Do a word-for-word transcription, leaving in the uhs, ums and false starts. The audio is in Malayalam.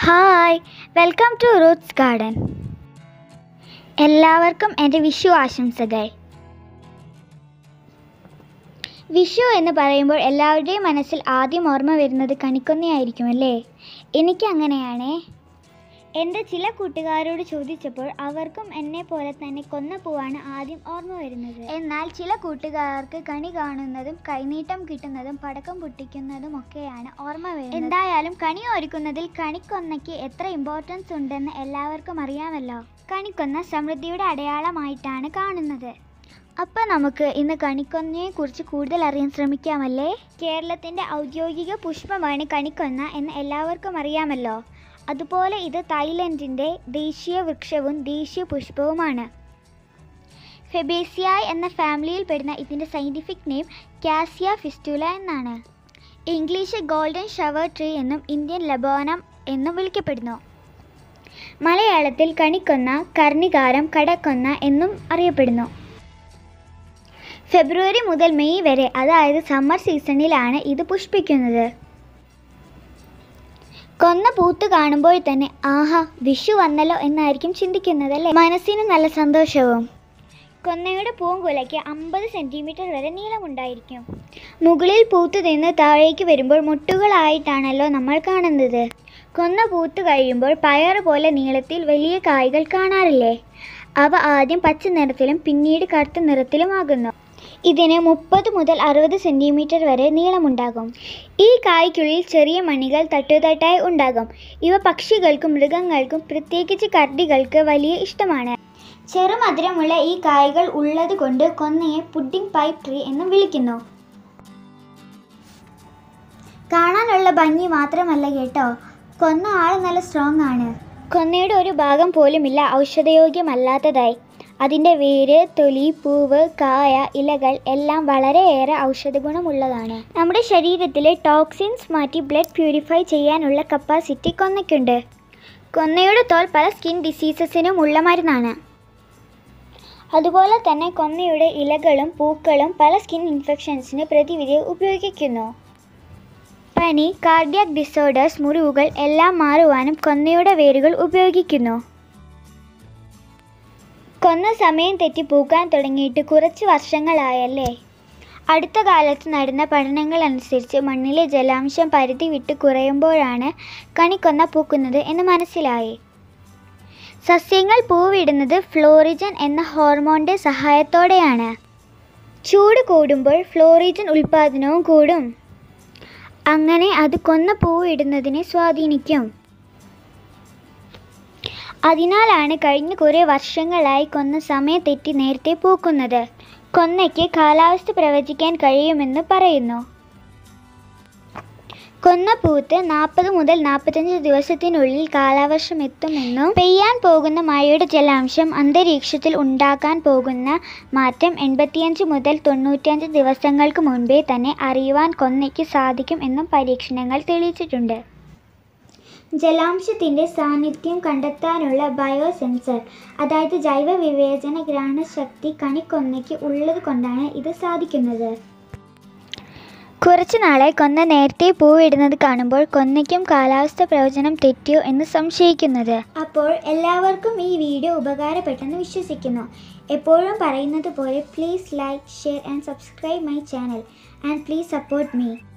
Hi, welcome to roots garden. എല്ലാവർക്കും എൻ്റെ വിഷു ആശംസകൾ. വിഷു എന്ന് പറയുമ്പോൾ എല്ലാവരുടെയും മനസ്സിൽ ആദ്യം ഓർമ്മ വരുന്നത് കണിക്കൊന്നയായിരിക്കും അല്ലേ? എനിക്കങ്ങനെയാണേ. എൻ്റെ ചില കൂട്ടുകാരോട് ചോദിച്ചപ്പോൾ അവർക്കും എന്നെ പോലെ തന്നെ കൊന്നപ്പൂവാണ് ആദ്യം ഓർമ്മ വരുന്നത്. എന്നാൽ ചില കൂട്ടുകാർക്ക് കണി കാണുന്നതും കൈനീട്ടം കിട്ടുന്നതും പടക്കം പൊട്ടിക്കുന്നതും ഒക്കെയാണ് ഓർമ്മ വരുന്നത്. എന്തായാലും കണി ഒരുക്കുന്നതിൽ കണിക്കൊന്നയ്ക്ക് എത്ര ഇമ്പോർട്ടൻസ് ഉണ്ടെന്ന് എല്ലാവർക്കും അറിയാമല്ലോ. കണിക്കൊന്ന സമൃദ്ധിയുടെ അടയാളമായിട്ടാണ് കാണുന്നത്. അപ്പം നമുക്ക് ഇന്ന് കണിക്കൊന്നയെക്കുറിച്ച് കൂടുതൽ അറിയാൻ ശ്രമിക്കാമല്ലേ? കേരളത്തിൻ്റെ ഔദ്യോഗിക പുഷ്പമാണ് കണിക്കൊന്ന എന്ന് എല്ലാവർക്കും അറിയാമല്ലോ. അതുപോലെ ഇത് തായ്ലൻഡിൻ്റെ ദേശീയ വൃക്ഷവും ദേശീയ പുഷ്പവുമാണ്. ഫെബേസിയായ് എന്ന ഫാമിലിയിൽ പെടുന്ന ഇതിൻ്റെ സയൻറ്റിഫിക് നെയിം കാസിയ ഫിസ്റ്റുല എന്നാണ്. ഇംഗ്ലീഷ് ഗോൾഡൻ ഷവർ ട്രീ എന്നും ഇന്ത്യൻ ലബോനം എന്നും വിളിക്കപ്പെടുന്നു. മലയാളത്തിൽ കണിക്കൊന്ന, കർണികാരം, കടക്കൊന്ന എന്നും അറിയപ്പെടുന്നു. ഫെബ്രുവരി മുതൽ മെയ് വരെ, അതായത് സമ്മർ സീസണിലാണ് ഇത് പുഷ്പിക്കുന്നത്. കൊന്ന പൂത്ത് കാണുമ്പോൾ തന്നെ ആഹാ, വിഷു വന്നല്ലോ എന്നായിരിക്കും ചിന്തിക്കുന്നതല്ലേ? മനസ്സിന് നല്ല സന്തോഷവും. കൊന്നയുടെ പൂങ്കുലയ്ക്ക് അമ്പത് സെൻറ്റിമീറ്റർ വരെ നീളമുണ്ടായിരിക്കും. മുകളിൽ പൂത്തു നിന്ന് താഴേക്ക് വരുമ്പോൾ മുട്ടുകളായിട്ടാണല്ലോ നമ്മൾ കാണുന്നത്. കൊന്ന പൂത്ത് കഴിയുമ്പോൾ പയർ പോലെ നീളത്തിൽ വലിയ കായ്കൾ കാണാറില്ലേ? അവ ആദ്യം പച്ച നിറത്തിലും പിന്നീട് കറുത്ത നിറത്തിലുമാകുന്നു. ഇതിന് മുപ്പത് മുതൽ അറുപത് സെൻറ്റിമീറ്റർ വരെ നീളമുണ്ടാകും. ഈ കായ്ക്കുള്ളിൽ ചെറിയ മണികൾ തട്ടുതട്ടായി ഉണ്ടാകും. ഇവ പക്ഷികൾക്കും മൃഗങ്ങൾക്കും പ്രത്യേകിച്ച് കരടികൾക്ക് വലിയ ഇഷ്ടമാണ്. ചെറുമധുരമുള്ള ഈ കായ്കൾ ഉള്ളത് കൊണ്ട് കൊന്നയെ പുഡിംഗ് പൈപ്പ് ട്രീ എന്നും വിളിക്കുന്നു. കാണാനുള്ള ഭംഗി മാത്രമല്ല കേട്ടോ, കൊന്ന ആൾ നല്ല സ്ട്രോങ് ആണ്. കൊന്നയുടെ ഒരു ഭാഗം പോലുമില്ല ഔഷധയോഗ്യമല്ലാത്തതായി. അതിൻ്റെ വേര്, തൊലി, പൂവ്, കായ, ഇലകൾ എല്ലാം വളരെയേറെ ഔഷധഗുണമുള്ളതാണ്. നമ്മുടെ ശരീരത്തിലെ ടോക്സിൻസ് മാറ്റി ബ്ലഡ് പ്യൂരിഫൈ ചെയ്യാനുള്ള കപ്പാസിറ്റി കൊന്നയ്ക്കുണ്ട്. കൊന്നയുടെ തോൽ പല സ്കിൻ ഡിസീസസിനും ഉള്ള മരുന്നാണ്. അതുപോലെ തന്നെ കൊന്നയുടെ ഇലകളും പൂക്കളും പല സ്കിൻ ഇൻഫെക്ഷൻസിന് പ്രതിവിധി ഉപയോഗിക്കുന്നു. പനി, കാർഡിയാക് ഡിസോർഡേഴ്സ്, മുറിവുകൾ എല്ലാം മാറുവാനും കൊന്നയുടെ വേരുകൾ ഉപയോഗിക്കുന്നു. കൊന്ന സമയം തെറ്റി പൂക്കാൻ തുടങ്ങിയിട്ട് കുറച്ച് വർഷങ്ങളായല്ലേ? അടുത്ത കാലത്ത് നടന്ന പഠനങ്ങൾ അനുസരിച്ച് മണ്ണിലെ ജലാംശം പരിധി വിട്ട് കുറയുമ്പോഴാണ് കണിക്കൊന്ന പൂക്കുന്നത് എന്ന് മനസ്സിലായി. സസ്യങ്ങൾ പൂവിടുന്നത് ഫ്ലോറിജൻ എന്ന ഹോർമോണിൻ്റെ സഹായത്തോടെയാണ്. ചൂട് കൂടുമ്പോൾ ഫ്ലോറിജൻ ഉൽപ്പാദനവും കൂടും. അങ്ങനെ അത് കൊന്ന പൂവിടുന്നതിനെ സ്വാധീനിക്കും. അതിനാലാണ് കഴിഞ്ഞ കുറേ വർഷങ്ങളായി കൊന്ന സമയം തെറ്റി നേരത്തെ പൂക്കുന്നത്. കൊന്നയ്ക്ക് കാലാവസ്ഥ പ്രവചിക്കാൻ കഴിയുമെന്ന് പറയുന്നു. കൊന്ന പൂത്ത് നാൽപ്പത് മുതൽ നാൽപ്പത്തഞ്ച് ദിവസത്തിനുള്ളിൽ കാലവർഷം എത്തുമെന്നും പെയ്യാൻ പോകുന്ന മഴയുടെ ജലാംശം അന്തരീക്ഷത്തിൽ ഉണ്ടാക്കാൻ പോകുന്ന മാറ്റം എൺപത്തിയഞ്ച് മുതൽ തൊണ്ണൂറ്റിയഞ്ച് ദിവസങ്ങൾക്ക് മുൻപേ തന്നെ അറിയുവാൻ കൊന്നയ്ക്ക് സാധിക്കും എന്നും പരീക്ഷണങ്ങൾ തെളിയിച്ചിട്ടുണ്ട്. ജലാംശത്തിൻ്റെ സാന്നിധ്യം കണ്ടെത്താനുള്ള ബയോസെൻസർ, അതായത് ജൈവ വിവേചന ഗ്രാഹണശക്തി കണിക്കൊന്നയ്ക്ക് ഉള്ളത് കൊണ്ടാണ് ഇത് സാധിക്കുന്നത്. കുറച്ചു നാളെ കൊന്ന നേരത്തെ പൂവിടുന്നത് കാണുമ്പോൾ കൊന്നയ്ക്കും കാലാവസ്ഥ പ്രവചനം തെറ്റിയോ എന്ന് സംശയിക്കുന്നത്. അപ്പോൾ എല്ലാവർക്കും ഈ വീഡിയോ ഉപകാരപ്പെട്ടെന്ന് വിശ്വസിക്കുന്നു. എപ്പോഴും പറയുന്നത് പോലെ please like, share and subscribe my channel and please support me.